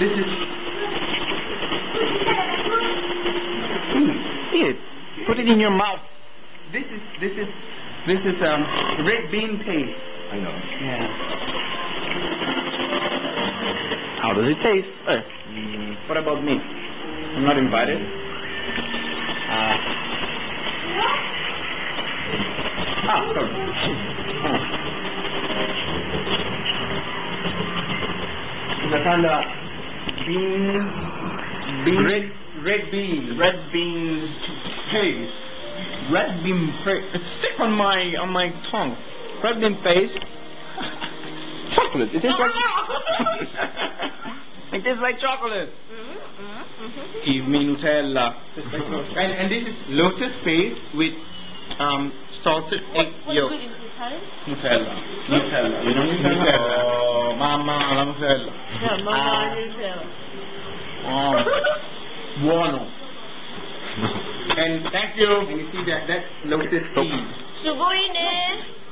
This is. Eat it. Put it in your mouth. This is red bean paste. I know. Yeah. How does it taste? What about me? I'm not invited. Sorry. It's a kind of red bean paste. Red bean paste. It's stick on my tongue. Red bean paste. Chocolate. It is like. It tastes like chocolate. Give me Nutella. And this is lotus paste with salted egg yolk. Nutella. Nutella. You know Nutella? Oh, mama, la Nutella. Yeah, Mama Nutella. Oh. Buono. And thank you. And you see that lotus seed. Subuin eh.